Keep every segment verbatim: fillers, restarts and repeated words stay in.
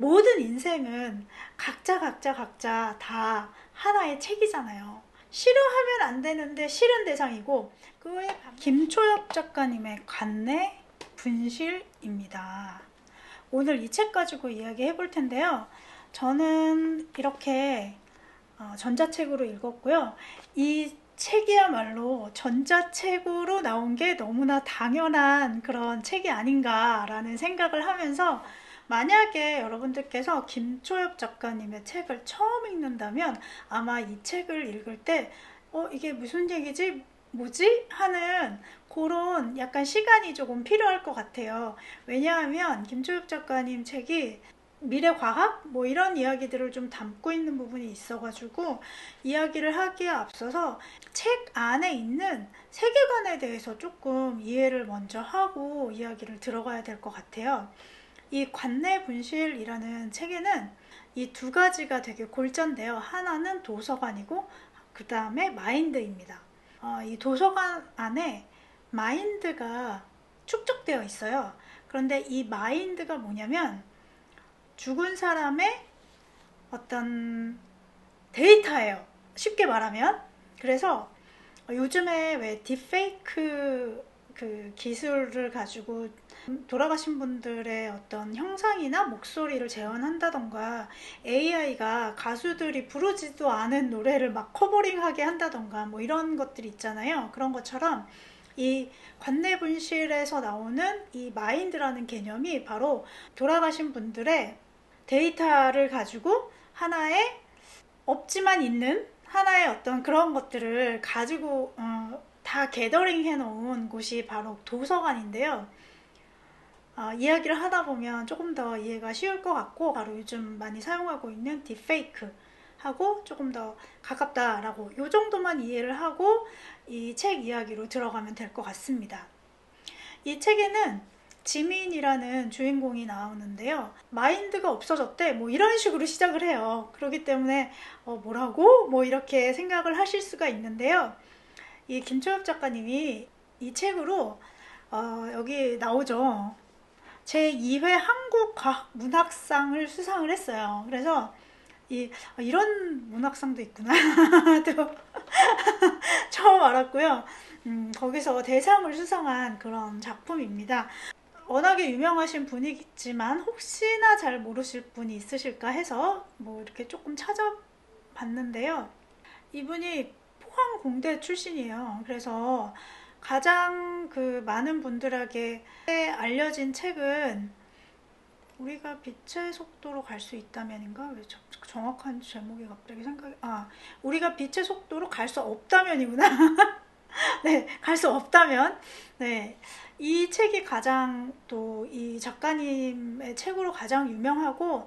모든 인생은 각자 각자 각자 다 하나의 책이잖아요. 싫어하면 안 되는데 싫은 대상이고, 그거에 김초엽 작가님의 관내 분실입니다. 오늘 이 책 가지고 이야기해 볼 텐데요. 저는 이렇게 전자책으로 읽었고요. 이 책이야말로 전자책으로 나온 게 너무나 당연한 그런 책이 아닌가라는 생각을 하면서, 만약에 여러분들께서 김초엽 작가님의 책을 처음 읽는다면 아마 이 책을 읽을 때 어, 이게 무슨 얘기지? 뭐지? 하는 그런 약간 시간이 조금 필요할 것 같아요. 왜냐하면 김초엽 작가님 책이 미래과학? 뭐 이런 이야기들을 좀 담고 있는 부분이 있어가지고, 이야기를 하기에 앞서서 책 안에 있는 세계관에 대해서 조금 이해를 먼저 하고 이야기를 들어가야 될 것 같아요. 이 관내 분실이라는 책에는 이 두 가지가 되게 골자인데요. 하나는 도서관이고 그 다음에 마인드입니다. 어, 이 도서관 안에 마인드가 축적되어 있어요. 그런데 이 마인드가 뭐냐면 죽은 사람의 어떤 데이터예요. 쉽게 말하면. 그래서 요즘에 왜 딥페이크 그 기술을 가지고 돌아가신 분들의 어떤 형상이나 목소리를 재현한다던가, 에이아이가 가수들이 부르지도 않은 노래를 막 커버링하게 한다던가 뭐 이런 것들이 있잖아요. 그런 것처럼 이 관내 분실에서 나오는 이 마인드라는 개념이 바로 돌아가신 분들의 데이터를 가지고 하나의 없지만 있는 하나의 어떤 그런 것들을 가지고 어, 다 게더링 해놓은 곳이 바로 도서관인데요. 어, 이야기를 하다 보면 조금 더 이해가 쉬울 것 같고, 바로 요즘 많이 사용하고 있는 딥페이크 하고 조금 더 가깝다라고, 요 정도만 이해를 하고 이 책 이야기로 들어가면 될 것 같습니다. 이 책에는 지민이라는 주인공이 나오는데요. 마인드가 없어졌대, 뭐 이런 식으로 시작을 해요. 그렇기 때문에 어, 뭐라고? 뭐 이렇게 생각을 하실 수가 있는데요. 이 김초엽 작가님이 이 책으로 어, 여기 나오죠. 제이 회 한국과학문학상을 수상을 했어요. 그래서 이, 이런 문학상도 있구나 또 처음 알았고요. 음, 거기서 대상을 수상한 그런 작품입니다. 워낙에 유명하신 분이지만 혹시나 잘 모르실 분이 있으실까 해서 뭐 이렇게 조금 찾아봤는데요. 이분이 포항공대 출신이에요. 그래서 가장 그 많은 분들에게 알려진 책은 우리가 빛의 속도로 갈 수 있다면인가? 왜 정확한 제목이 갑자기 생각이, 아, 우리가 빛의 속도로 갈 수 없다면이구나. 네, 갈 수 없다면. 네, 이 책이 가장 또 이 작가님의 책으로 가장 유명하고,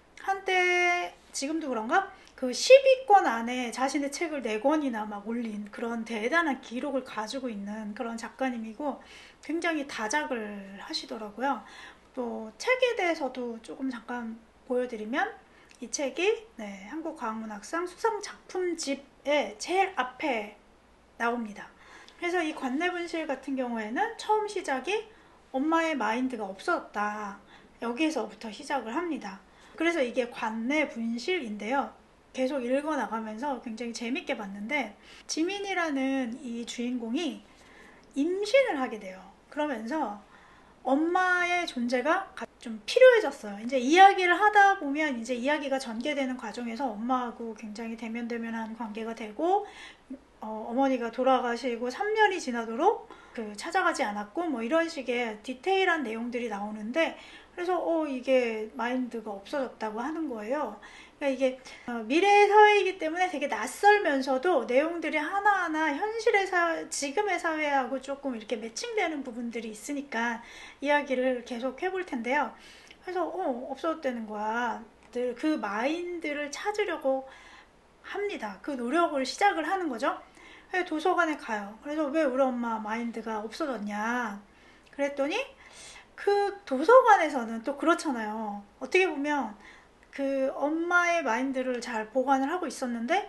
한때 지금도 그런가? 그 십 위권 안에 자신의 책을 네 권이나 막 올린 그런 대단한 기록을 가지고 있는 그런 작가님이고, 굉장히 다작을 하시더라고요. 또 책에 대해서도 조금 잠깐 보여드리면, 이 책이 네, 한국과학문학상 수상작품집의 제일 앞에 나옵니다. 그래서 이 관내분실 같은 경우에는 처음 시작이 엄마의 마인드가 없어졌다, 여기에서부터 시작을 합니다. 그래서 이게 관내분실인데요. 계속 읽어나가면서 굉장히 재밌게 봤는데, 지민이라는 이 주인공이 임신을 하게 돼요. 그러면서 엄마의 존재가 좀 필요해졌어요. 이제 이야기를 하다 보면 이제 이야기가 전개되는 과정에서 엄마하고 굉장히 대면대면한 관계가 되고, 어, 어머니가 돌아가시고 삼 년이 지나도록 그 찾아가지 않았고 뭐 이런 식의 디테일한 내용들이 나오는데, 그래서 어 이게 마인드가 없어졌다고 하는 거예요. 그러니까 이게 어, 미래의 사회이기 때문에 되게 낯설면서도 내용들이 하나하나 현실의 사회, 지금의 사회하고 조금 이렇게 매칭되는 부분들이 있으니까 이야기를 계속 해볼 텐데요. 그래서 어 없어졌다는 거야. 늘 그 마인드를 찾으려고 합니다. 그 노력을 시작을 하는 거죠. 도서관에 가요. 그래서 왜 우리 엄마 마인드가 없어졌냐 그랬더니, 그 도서관에서는 또 그렇잖아요. 어떻게 보면 그 엄마의 마인드를 잘 보관을 하고 있었는데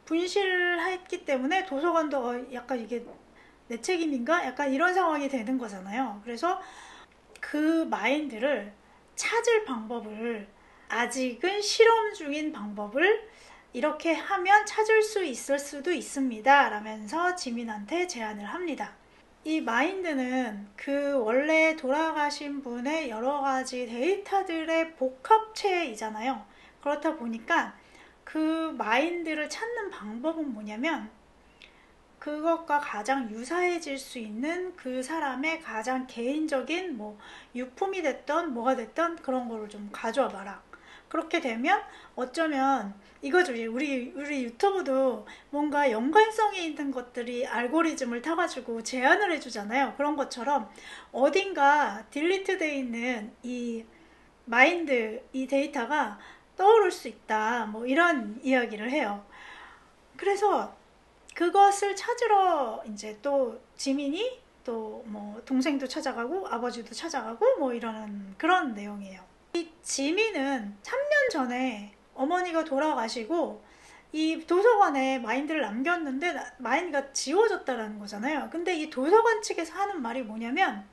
분실했기 때문에 도서관도 약간 이게 내 책임인가? 약간 이런 상황이 되는 거잖아요. 그래서 그 마인드를 찾을 방법을 아직은 실험 중인 방법을 이렇게 하면 찾을 수 있을 수도 있습니다 라면서 지민한테 제안을 합니다. 이 마인드는 그 원래 돌아가신 분의 여러 가지 데이터들의 복합체이잖아요. 그렇다 보니까 그 마인드를 찾는 방법은 뭐냐면 그것과 가장 유사해질 수 있는 그 사람의 가장 개인적인 뭐 유품이 됐던 뭐가 됐던 그런 거를 좀 가져와 봐라. 그렇게 되면 어쩌면 이거죠. 우리 우리 유튜브도 뭔가 연관성이 있는 것들이 알고리즘을 타가지고 제안을 해주잖아요. 그런 것처럼 어딘가 딜리트 돼 있는 이 마인드 이 데이터가 떠오를 수 있다. 뭐 이런 이야기를 해요. 그래서 그것을 찾으러 이제 또 지민이 또 뭐 동생도 찾아가고 아버지도 찾아가고 뭐 이러는 그런 내용이에요. 이 지민은 삼 년 전에 어머니가 돌아가시고 이 도서관에 마인드를 남겼는데 마인드가 지워졌다라는 거잖아요. 근데 이 도서관 측에서 하는 말이 뭐냐면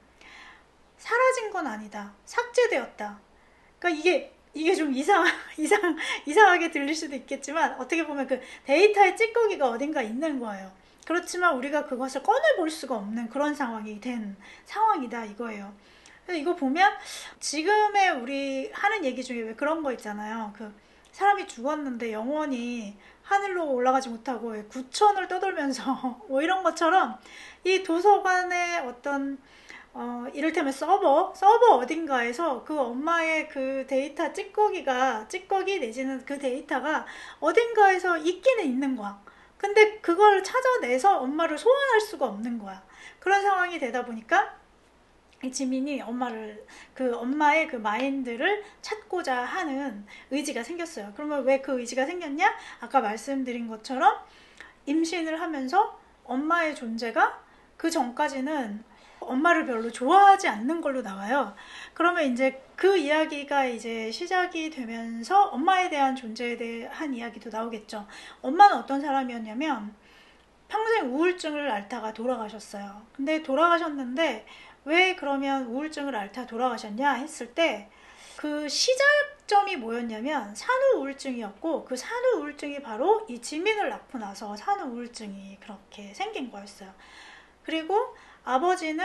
사라진 건 아니다. 삭제되었다. 그러니까 이게 이게 좀 이상, 이상, 이상하게 들릴 수도 있겠지만 어떻게 보면 그 데이터의 찌꺼기가 어딘가 있는 거예요. 그렇지만 우리가 그것을 꺼내볼 수가 없는 그런 상황이 된 상황이다 이거예요. 그래서 이거 보면 지금의 우리 하는 얘기 중에 왜 그런 거 있잖아요. 그 사람이 죽었는데 영원히 하늘로 올라가지 못하고 구천을 떠돌면서 뭐 이런 것처럼 이 도서관의 어떤 어, 이를테면 서버, 서버 어딘가에서 그 엄마의 그 데이터 찌꺼기가, 찌꺼기 내지는 그 데이터가 어딘가에서 있기는 있는 거야. 근데 그걸 찾아내서 엄마를 소환할 수가 없는 거야. 그런 상황이 되다 보니까 이 지민이 엄마를, 그 엄마의 그 마인드를 찾고자 하는 의지가 생겼어요. 그러면 왜 그 의지가 생겼냐? 아까 말씀드린 것처럼 임신을 하면서 엄마의 존재가 그 전까지는 엄마를 별로 좋아하지 않는 걸로 나와요. 그러면 이제 그 이야기가 이제 시작이 되면서 엄마에 대한 존재에 대한 이야기도 나오겠죠. 엄마는 어떤 사람이었냐면 평생 우울증을 앓다가 돌아가셨어요. 근데 돌아가셨는데 왜 그러면 우울증을 앓다 돌아가셨냐 했을 때 그 시작점이 뭐였냐면 산후 우울증이었고 그 산후 우울증이 바로 이 지민을 낳고 나서 산후 우울증이 그렇게 생긴 거였어요. 그리고 아버지는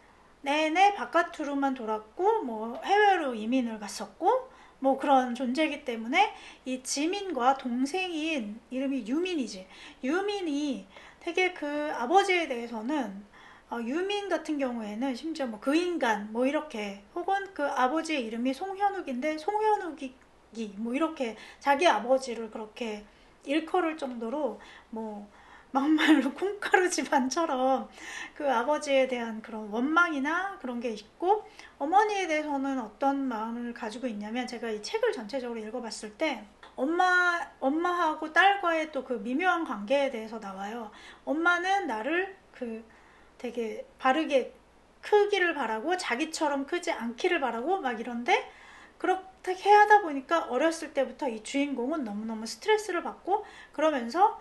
내내 바깥으로만 돌았고 뭐 해외로 이민을 갔었고 뭐 그런 존재이기 때문에 이 지민과 동생인 이름이 유민이지. 유민이 되게 그 아버지에 대해서는 어, 유민 같은 경우에는 심지어 뭐 그 인간 뭐 이렇게 혹은 그 아버지의 이름이 송현욱인데 송현욱이 뭐 이렇게 자기 아버지를 그렇게 일컬을 정도로 뭐 막말로 콩가루 집안처럼 그 아버지에 대한 그런 원망이나 그런 게 있고 어머니에 대해서는 어떤 마음을 가지고 있냐면 제가 이 책을 전체적으로 읽어봤을 때 엄마, 엄마하고 딸과의 또 그 미묘한 관계에 대해서 나와요. 엄마는 나를 그 되게 바르게 크기를 바라고 자기처럼 크지 않기를 바라고 막 이런데 그렇게 하다 보니까 어렸을 때부터 이 주인공은 너무너무 스트레스를 받고 그러면서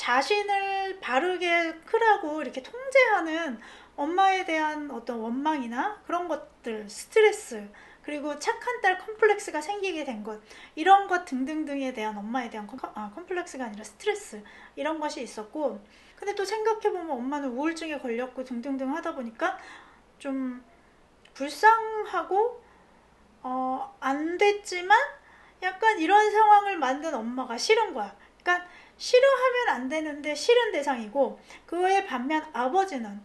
자신을 바르게 크라고 이렇게 통제하는 엄마에 대한 어떤 원망이나 그런 것들, 스트레스, 그리고 착한 딸 컴플렉스가 생기게 된 것, 이런 것 등등등에 대한 엄마에 대한 컴, 아, 컴플렉스가 아니라 스트레스, 이런 것이 있었고, 근데 또 생각해보면 엄마는 우울증에 걸렸고 등등등 하다 보니까 좀 불쌍하고 어, 안 됐지만 약간 이런 상황을 만든 엄마가 싫은 거야. 그러니까 싫어하면 안 되는데 싫은 대상이고, 그에 반면 아버지는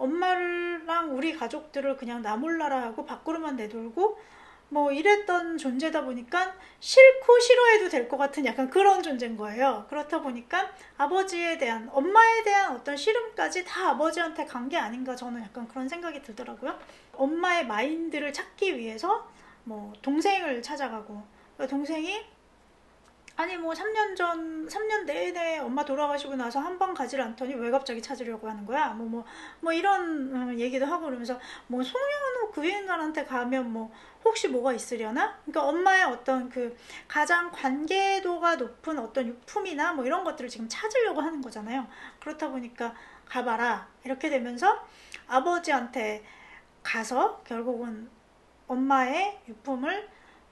엄마랑 우리 가족들을 그냥 나몰라라 하고 밖으로만 내돌고 뭐 이랬던 존재다 보니까 싫고 싫어해도 될 것 같은 약간 그런 존재인 거예요. 그렇다 보니까 아버지에 대한, 엄마에 대한 어떤 싫음까지 다 아버지한테 간 게 아닌가, 저는 약간 그런 생각이 들더라고요. 엄마의 마인드를 찾기 위해서 뭐 동생을 찾아가고, 동생이 아니 뭐 삼 년 전, 삼 년 내내 엄마 돌아가시고 나서 한 번 가지를 않더니 왜 갑자기 찾으려고 하는 거야? 뭐, 뭐, 뭐 이런 얘기도 하고 그러면서 뭐 송현우 그 인간한테 가면 뭐 혹시 뭐가 있으려나? 그러니까 엄마의 어떤 그 가장 관계도가 높은 어떤 유품이나 뭐 이런 것들을 지금 찾으려고 하는 거잖아요. 그렇다 보니까 가봐라. 이렇게 되면서 아버지한테 가서 결국은 엄마의 유품을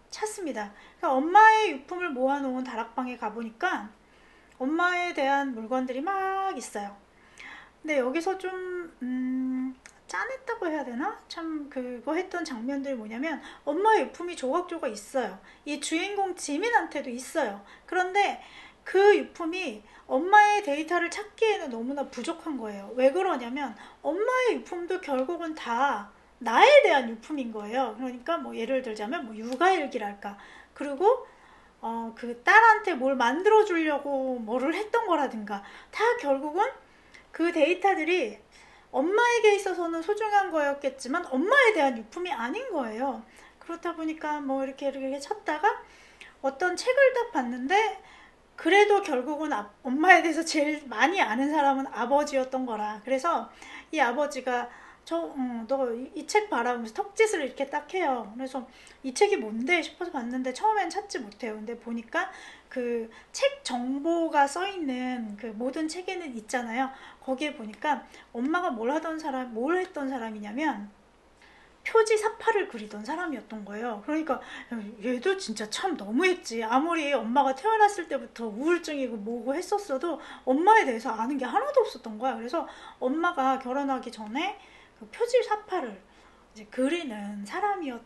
찾습니다. 그러니까 엄마의 유품을 모아놓은 다락방에 가보니까 엄마에 대한 물건들이 막 있어요. 근데 여기서 좀 음, 짠했다고 해야 되나? 참 그거 했던 장면들이 뭐냐면 엄마의 유품이 조각조각 있어요. 이 주인공 지민한테도 있어요. 그런데 그 유품이 엄마의 데이터를 찾기에는 너무나 부족한 거예요. 왜 그러냐면 엄마의 유품도 결국은 다 나에 대한 유품인 거예요. 그러니까 뭐 예를 들자면 뭐 육아일기랄까. 그리고 어, 그 딸한테 뭘 만들어 주려고 뭐를 했던 거라든가 다 결국은 그 데이터들이 엄마에게 있어서는 소중한 거였겠지만 엄마에 대한 유품이 아닌 거예요. 그렇다 보니까 뭐 이렇게 이렇게 찾다가 어떤 책을 딱 봤는데 그래도 결국은 아, 엄마에 대해서 제일 많이 아는 사람은 아버지였던 거라. 그래서 이 아버지가 저, 응, 너 이 책 봐라 하면서 턱짓을 이렇게 딱 해요. 그래서 이 책이 뭔데 싶어서 봤는데 처음엔 찾지 못해요. 근데 보니까 그 책 정보가 써 있는 그 모든 책에는 있잖아요. 거기에 보니까 엄마가 뭘 하던 사람, 뭘 했던 사람이냐면 표지 사파를 그리던 사람이었던 거예요. 그러니까 얘도 진짜 참 너무했지. 아무리 엄마가 태어났을 때부터 우울증이고 뭐고 했었어도 엄마에 대해서 아는 게 하나도 없었던 거야. 그래서 엄마가 결혼하기 전에 그 표지 사파를 이제 그리는 사람이었던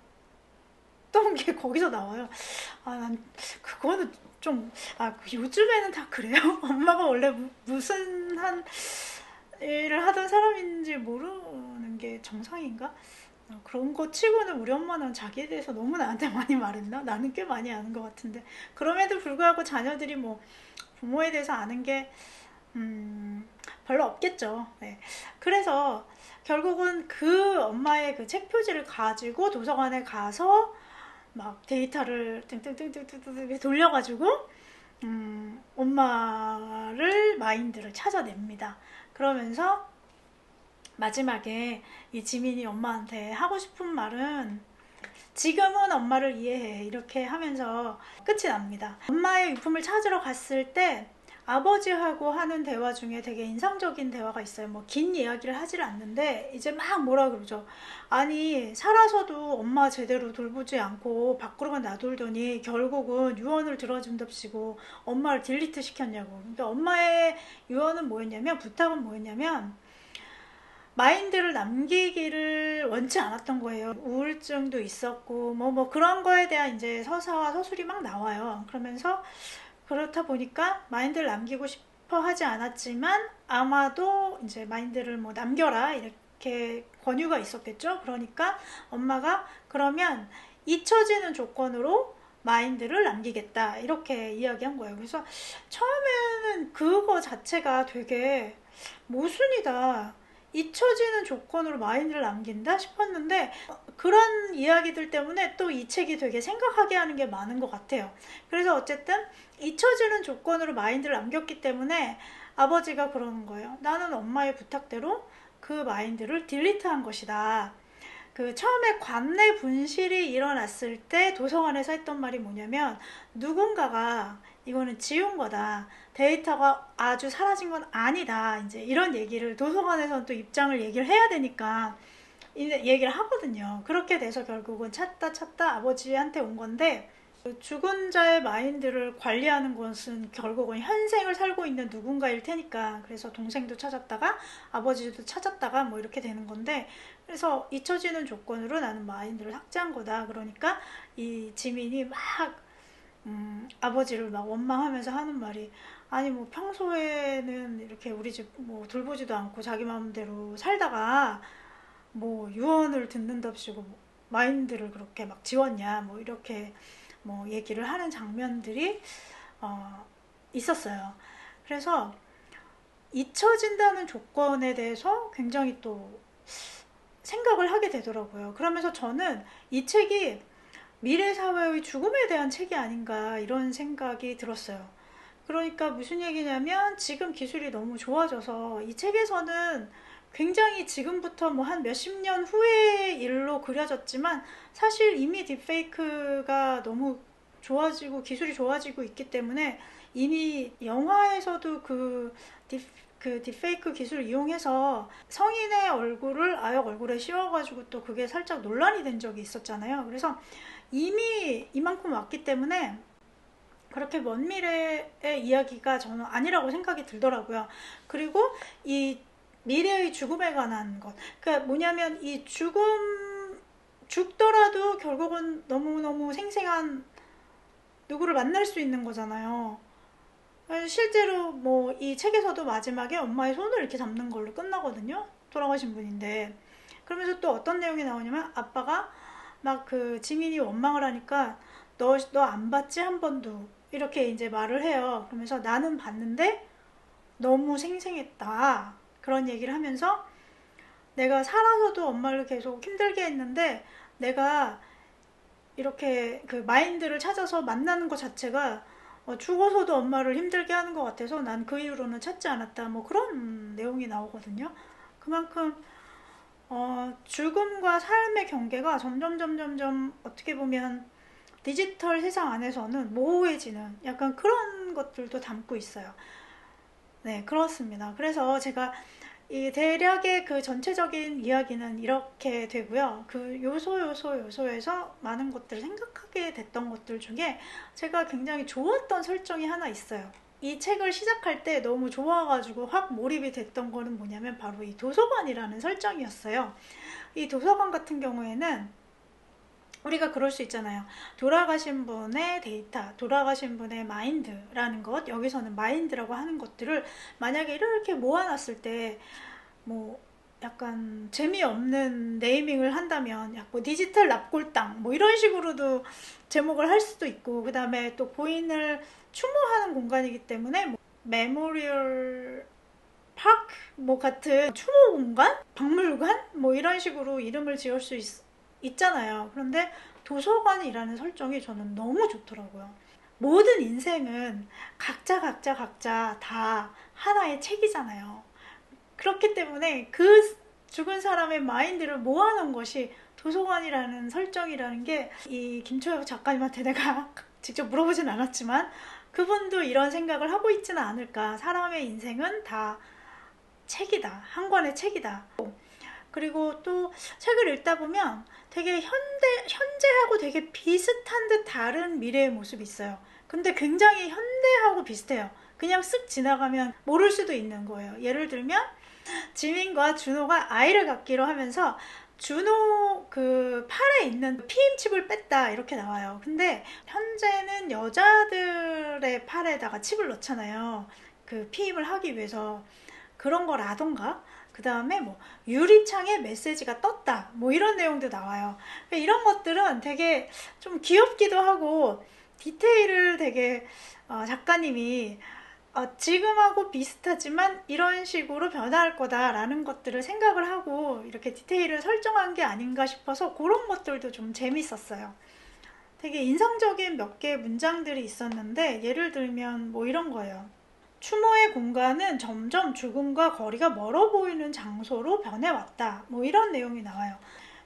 게 거기서 나와요. 아, 난 그거는 좀, 아, 요즘에는 다 그래요? 엄마가 원래 무, 무슨 한 일을 하던 사람인지 모르는 게 정상인가? 어, 그런 거 치고는 우리 엄마는 자기에 대해서 너무 나한테 많이 말했나? 나는 꽤 많이 아는 것 같은데. 그럼에도 불구하고 자녀들이 뭐 부모에 대해서 아는 게, 음, 별로 없겠죠. 네. 그래서 결국은 그 엄마의 그 책 표지를 가지고 도서관에 가서 막 데이터를 띵띵띵띵띵 돌려가지고, 음, 엄마를, 마인드를 찾아냅니다. 그러면서 마지막에 이 지민이 엄마한테 하고 싶은 말은 지금은 엄마를 이해해 이렇게 하면서 끝이 납니다. 엄마의 유품을 찾으러 갔을 때 아버지하고 하는 대화 중에 되게 인상적인 대화가 있어요. 뭐 긴 이야기를 하지를 않는데 이제 막 뭐라 그러죠. 아니 살아서도 엄마 제대로 돌보지 않고 밖으로만 놔돌더니 결국은 유언을 들어준답시고 엄마를 딜리트 시켰냐고. 그러니까 엄마의 유언은 뭐였냐면, 부탁은 뭐였냐면 마인드를 남기기를 원치 않았던 거예요. 우울증도 있었고 뭐 뭐 그런 거에 대한 이제 서사와 서술이 막 나와요. 그러면서 그렇다 보니까 마인드를 남기고 싶어 하지 않았지만 아마도 이제 마인드를 뭐 남겨라 이렇게 권유가 있었겠죠. 그러니까 엄마가 그러면 잊혀지는 조건으로 마인드를 남기겠다 이렇게 이야기한 거예요. 그래서 처음에는 그거 자체가 되게 모순이다, 잊혀지는 조건으로 마인드를 남긴다 싶었는데 그런 이야기들 때문에 또 이 책이 되게 생각하게 하는 게 많은 것 같아요. 그래서 어쨌든 잊혀지는 조건으로 마인드를 남겼기 때문에 아버지가 그러는 거예요. 나는 엄마의 부탁대로 그 마인드를 딜리트한 것이다. 그 처음에 관내 분실이 일어났을 때 도서관에서 했던 말이 뭐냐면 누군가가 이거는 지운 거다. 데이터가 아주 사라진 건 아니다. 이제 이런 얘기를 도서관에서는 또 입장을 얘기를 해야 되니까 이제 얘기를 하거든요. 그렇게 돼서 결국은 찾다 찾다 아버지한테 온 건데 죽은 자의 마인드를 관리하는 것은 결국은 현생을 살고 있는 누군가일 테니까 그래서 동생도 찾았다가 아버지도 찾았다가 뭐 이렇게 되는 건데 그래서 잊혀지는 조건으로 나는 마인드를 삭제한 거다. 그러니까 이 지민이 막 음, 아버지를 막 원망하면서 하는 말이 아니 뭐 평소에는 이렇게 우리 집 뭐 돌보지도 않고 자기 마음대로 살다가 뭐 유언을 듣는답시고 뭐 마인드를 그렇게 막 지웠냐 뭐 이렇게 뭐 얘기를 하는 장면들이 어, 있었어요. 그래서 잊혀진다는 조건에 대해서 굉장히 또 생각을 하게 되더라고요. 그러면서 저는 이 책이 미래 사회의 죽음에 대한 책이 아닌가 이런 생각이 들었어요. 그러니까 무슨 얘기냐면 지금 기술이 너무 좋아져서 이 책에서는 굉장히 지금부터 뭐 한 몇십 년 후의 일로 그려졌지만 사실 이미 딥페이크가 너무 좋아지고 기술이 좋아지고 있기 때문에 이미 영화에서도 그, 딥, 그 딥페이크 기술을 이용해서 성인의 얼굴을 아역 얼굴에 씌워가지고 또 그게 살짝 논란이 된 적이 있었잖아요. 그래서 이미 이만큼 왔기 때문에 그렇게 먼 미래의 이야기가 저는 아니라고 생각이 들더라고요. 그리고 이 미래의 죽음에 관한 것, 그러니까 뭐냐면 이 죽음, 죽더라도 결국은 너무너무 생생한 누구를 만날 수 있는 거잖아요. 실제로 뭐 이 책에서도 마지막에 엄마의 손을 이렇게 잡는 걸로 끝나거든요. 돌아가신 분인데. 그러면서 또 어떤 내용이 나오냐면 아빠가 막 그 지민이 원망을 하니까 너 너 안 봤지 한 번도 이렇게 이제 말을 해요. 그러면서 나는 봤는데 너무 생생했다 그런 얘기를 하면서 내가 살아서도 엄마를 계속 힘들게 했는데 내가 이렇게 그 마인드를 찾아서 만나는 것 자체가 어, 죽어서도 엄마를 힘들게 하는 것 같아서 난 그 이후로는 찾지 않았다 뭐 그런 내용이 나오거든요. 그만큼 어, 죽음과 삶의 경계가 점점 점점 점 어떻게 보면 디지털 세상 안에서는 모호해지는 약간 그런 것들도 담고 있어요. 네, 그렇습니다. 그래서 제가 이 대략의 그 전체적인 이야기는 이렇게 되고요. 그 요소 요소 요소에서 많은 것들을 생각하게 됐던 것들 중에 제가 굉장히 좋았던 설정이 하나 있어요. 이 책을 시작할 때 너무 좋아가지고 확 몰입이 됐던 거는 뭐냐면 바로 이 도서관이라는 설정이었어요. 이 도서관 같은 경우에는 우리가 그럴 수 있잖아요. 돌아가신 분의 데이터, 돌아가신 분의 마인드라는 것, 여기서는 마인드라고 하는 것들을 만약에 이렇게 모아놨을 때 뭐 약간 재미없는 네이밍을 한다면 약간 뭐 디지털 납골당 뭐 이런 식으로도 제목을 할 수도 있고, 그 다음에 또 고인을 추모하는 공간이기 때문에 뭐 메모리얼 파크 뭐 같은 추모 공간? 박물관? 뭐 이런 식으로 이름을 지을 수 있, 있잖아요. 그런데 도서관이라는 설정이 저는 너무 좋더라고요. 모든 인생은 각자 각자 각자 다 하나의 책이잖아요. 그렇기 때문에 그 죽은 사람의 마인드를 모아놓은 것이 도서관이라는 설정이라는 게, 이 김초엽 작가님한테 내가 직접 물어보진 않았지만 그분도 이런 생각을 하고 있지는 않을까. 사람의 인생은 다 책이다. 한 권의 책이다. 그리고 또 책을 읽다 보면 되게 현대, 현재하고 되게 비슷한 듯 다른 미래의 모습이 있어요. 근데 굉장히 현대하고 비슷해요. 그냥 쓱 지나가면 모를 수도 있는 거예요. 예를 들면 지민과 준호가 아이를 갖기로 하면서 준호 그 팔에 있는 피임칩을 뺐다 이렇게 나와요. 근데 현재는 여자들의 팔에다가 칩을 넣잖아요. 그 피임을 하기 위해서. 그런 거라던가, 그 다음에 뭐 유리창에 메시지가 떴다 뭐 이런 내용도 나와요. 이런 것들은 되게 좀 귀엽기도 하고 디테일을 되게 어, 작가님이 어, 지금하고 비슷하지만 이런 식으로 변화할 거다라는 것들을 생각을 하고 이렇게 디테일을 설정한 게 아닌가 싶어서 그런 것들도 좀 재밌었어요. 되게 인상적인 몇 개의 문장들이 있었는데, 예를 들면 뭐 이런 거예요. 추모의 공간은 점점 죽음과 거리가 멀어 보이는 장소로 변해왔다. 뭐 이런 내용이 나와요.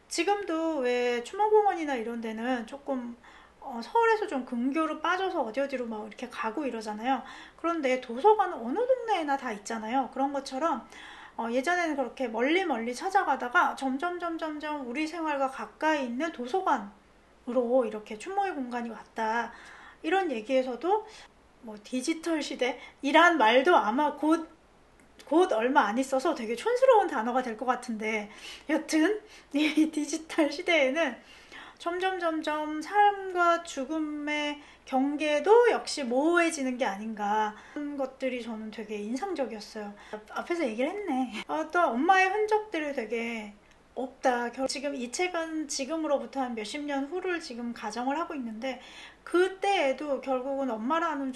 지금도 왜 추모공원이나 이런 데는 조금 어, 서울에서 좀 근교로 빠져서 어디 어디로 막 이렇게 가고 이러잖아요. 그런데 도서관은 어느 동네에나 다 있잖아요. 그런 것처럼 어, 예전에는 그렇게 멀리 멀리 찾아가다가 점점 점점점 우리 생활과 가까이 있는 도서관으로 이렇게 추모의 공간이 왔다. 이런 얘기에서도 뭐 디지털 시대이란 말도 아마 곧 곧 얼마 안 있어서 되게 촌스러운 단어가 될 것 같은데, 여튼 이 디지털 시대에는 점점 점점 삶과 죽음의 경계도 역시 모호해지는 게 아닌가, 그런 것들이 저는 되게 인상적이었어요. 앞에서 얘기를 했네. 아, 또 엄마의 흔적들이 되게 없다. 지금 이 책은 지금으로부터 한 몇십 년 후를 지금 가정을 하고 있는데, 그때에도 결국은 엄마라는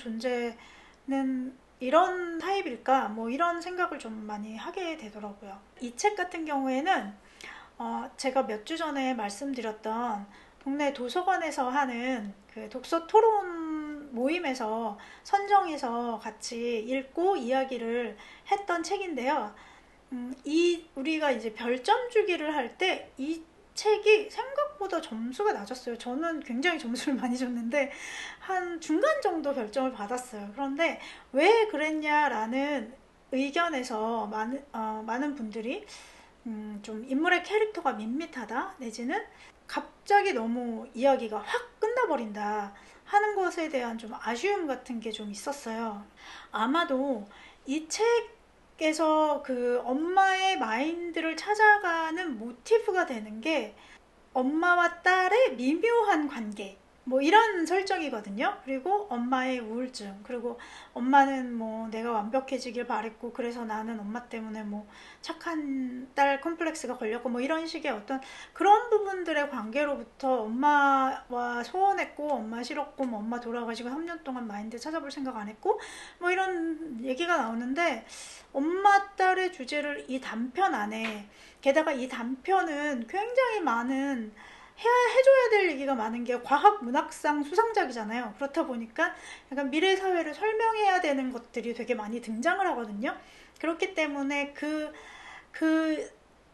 존재는 이런 타입일까? 뭐 이런 생각을 좀 많이 하게 되더라고요. 이 책 같은 경우에는 어, 제가 몇 주 전에 말씀드렸던 동네 도서관에서 하는 그 독서 토론 모임에서 선정해서 같이 읽고 이야기를 했던 책인데요. 음, 이 우리가 이제 별점 주기를 할 때 이 책이 생각보다 점수가 낮았어요. 저는 굉장히 점수를 많이 줬는데 한 중간 정도 별점을 받았어요. 그런데 왜 그랬냐라는 의견에서 많은, 어, 많은 분들이 음, 좀 인물의 캐릭터가 밋밋하다 내지는 갑자기 너무 이야기가 확 끝나버린다 하는 것에 대한 좀 아쉬움 같은 게 좀 있었어요. 아마도 이 책에서 그 엄마의 마인드를 찾아가는 모티브가 되는 게 엄마와 딸의 미묘한 관계, 뭐 이런 설정이거든요. 그리고 엄마의 우울증, 그리고 엄마는 뭐 내가 완벽해지길 바랬고 그래서 나는 엄마 때문에 뭐 착한 딸 컴플렉스가 걸렸고 뭐 이런 식의 어떤 그런 부분들의 관계로부터 엄마와 소원했고 엄마 싫었고 뭐 엄마 돌아가시고 삼 년 동안 마인드 찾아볼 생각 안 했고 뭐 이런 얘기가 나오는데, 엄마 딸의 주제를 이 단편 안에, 게다가 이 단편은 굉장히 많은 해야, 해줘야 될 얘기가 많은 게 과학 문학상 수상작이잖아요. 그렇다 보니까 약간 미래 사회를 설명해야 되는 것들이 되게 많이 등장을 하거든요. 그렇기 때문에 그, 그,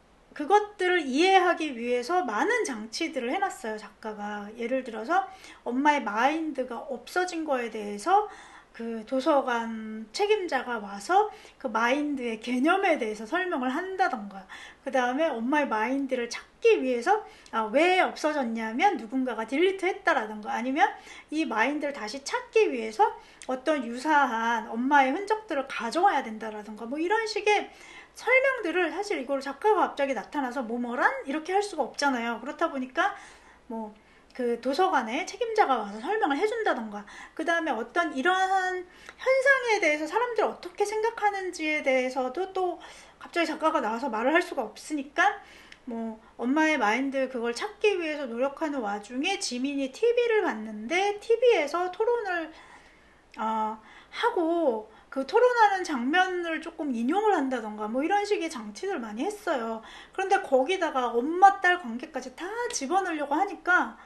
그것들을 이해하기 위해서 많은 장치들을 해놨어요, 작가가. 예를 들어서 엄마의 마인드가 없어진 거에 대해서 그 도서관 책임자가 와서 그 마인드의 개념에 대해서 설명을 한다던가, 그 다음에 엄마의 마인드를 찾기 위해서 아, 왜 없어졌냐면 누군가가 딜리트 했다라던가, 아니면 이 마인드를 다시 찾기 위해서 어떤 유사한 엄마의 흔적들을 가져와야 된다라던가, 뭐 이런 식의 설명들을, 사실 이걸 작가가 갑자기 나타나서 뭐뭐란 이렇게 할 수가 없잖아요. 그렇다 보니까 뭐 그 도서관에 책임자가 와서 설명을 해준다던가, 그 다음에 어떤 이러한 현상에 대해서 사람들이 어떻게 생각하는지에 대해서도 또 갑자기 작가가 나와서 말을 할 수가 없으니까, 뭐 엄마의 마인드 그걸 찾기 위해서 노력하는 와중에 지민이 티비를 봤는데 티비에서 토론을 어, 하고 그 토론하는 장면을 조금 인용을 한다던가, 뭐 이런 식의 장치들 많이 했어요. 그런데 거기다가 엄마 딸 관계까지 다 집어넣으려고 하니까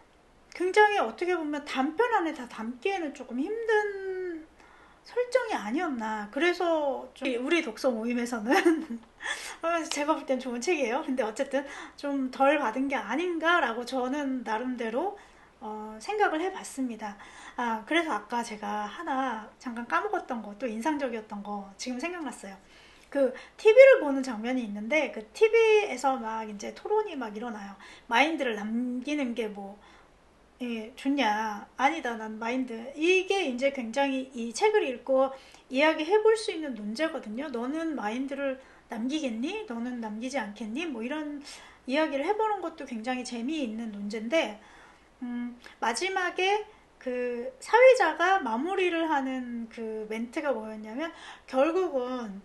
굉장히 어떻게 보면 단편 안에 다 담기에는 조금 힘든 설정이 아니었나. 그래서 좀 우리 독서 모임에서는 제가 볼 땐 좋은 책이에요. 근데 어쨌든 좀 덜 받은 게 아닌가라고 저는 나름대로 어, 생각을 해봤습니다. 아, 그래서 아까 제가 하나 잠깐 까먹었던 거, 또 인상적이었던 거 지금 생각났어요. 그 티비를 보는 장면이 있는데, 그 티비에서 막 이제 토론이 막 일어나요. 마인드를 남기는 게 뭐 예, 좋냐? 아니다, 난 마인드. 이게 이제 굉장히 이 책을 읽고 이야기해 볼 수 있는 논제거든요. 너는 마인드를 남기겠니? 너는 남기지 않겠니? 뭐 이런 이야기를 해보는 것도 굉장히 재미있는 논제인데, 음, 마지막에 그 사회자가 마무리를 하는 그 멘트가 뭐였냐면, 결국은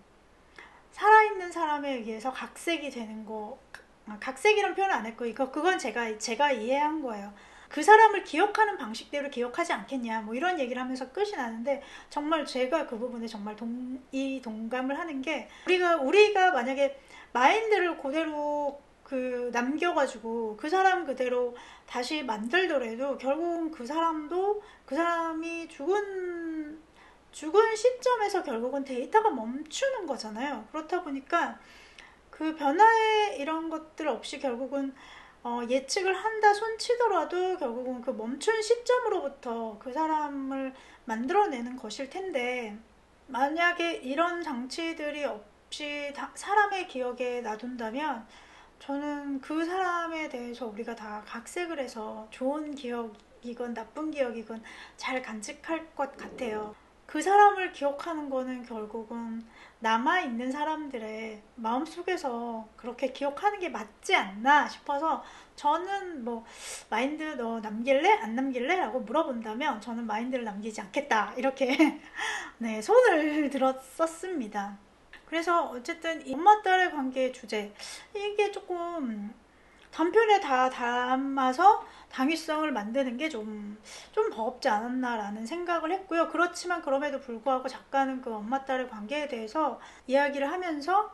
살아있는 사람에 의해서 각색이 되는 거, 각색이란 표현을 안 했고, 이거, 그건 제가, 제가 이해한 거예요. 그 사람을 기억하는 방식대로 기억하지 않겠냐, 뭐 이런 얘기를 하면서 끝이 나는데, 정말 제가 그 부분에 정말 동, 이 동감을 하는 게, 우리가, 우리가 만약에 마인드를 그대로 그 남겨가지고 그 사람 그대로 다시 만들더라도 결국은 그 사람도, 그 사람이 죽은 죽은 시점에서 결국은 데이터가 멈추는 거잖아요. 그렇다 보니까 그 변화의 이런 것들 없이 결국은 어, 예측을 한다 손치더라도 결국은 그 멈춘 시점으로부터 그 사람을 만들어내는 것일 텐데, 만약에 이런 장치들이 없이 다, 사람의 기억에 놔둔다면 저는 그 사람에 대해서 우리가 다 각색을 해서 좋은 기억이건 나쁜 기억이건 잘 간직할 것 같아요. 그 사람을 기억하는 거는 결국은 남아있는 사람들의 마음속에서 그렇게 기억하는 게 맞지 않나 싶어서, 저는 뭐 마인드 너 남길래? 안 남길래? 라고 물어본다면 저는 마인드를 남기지 않겠다, 이렇게 네, 손을 들었었습니다. 그래서 어쨌든 이 엄마 딸의 관계의 주제, 이게 조금 단편에 다 담아서 당위성을 만드는 게 좀, 좀 버겁지 않았나라는 생각을 했고요. 그렇지만 그럼에도 불구하고 작가는 그 엄마 딸의 관계에 대해서 이야기를 하면서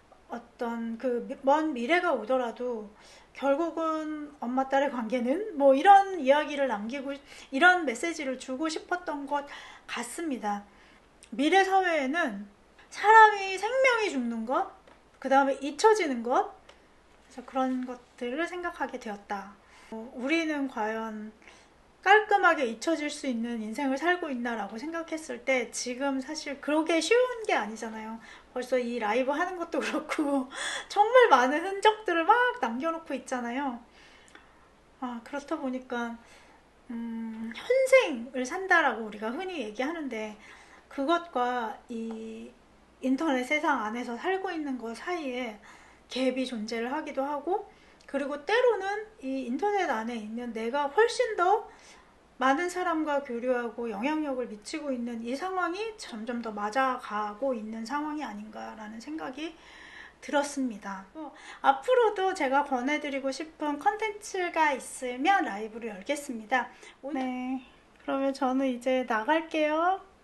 어떤 그 먼 미래가 오더라도 결국은 엄마 딸의 관계는 뭐 이런 이야기를 남기고, 이런 메시지를 주고 싶었던 것 같습니다. 미래 사회에는 사람이 생명이 죽는 것, 그 다음에 잊혀지는 것, 그래서 그런 것들을 생각하게 되었다. 어, 우리는 과연 깔끔하게 잊혀질 수 있는 인생을 살고 있나라고 생각했을 때 지금 사실 그러게 쉬운 게 아니잖아요. 벌써 이 라이브 하는 것도 그렇고 정말 많은 흔적들을 막 남겨놓고 있잖아요. 아, 그렇다 보니까 음, 현생을 산다라고 우리가 흔히 얘기하는데 그것과 이 인터넷 세상 안에서 살고 있는 것 사이에 갭이 존재를 하기도 하고, 그리고 때로는 이 인터넷 안에 있는 내가 훨씬 더 많은 사람과 교류하고 영향력을 미치고 있는 이 상황이 점점 더 맞아가고 있는 상황이 아닌가라는 생각이 들었습니다. 어, 앞으로도 제가 권해드리고 싶은 컨텐츠가 있으면 라이브를 열겠습니다. 오늘 네, 그러면 저는 이제 나갈게요.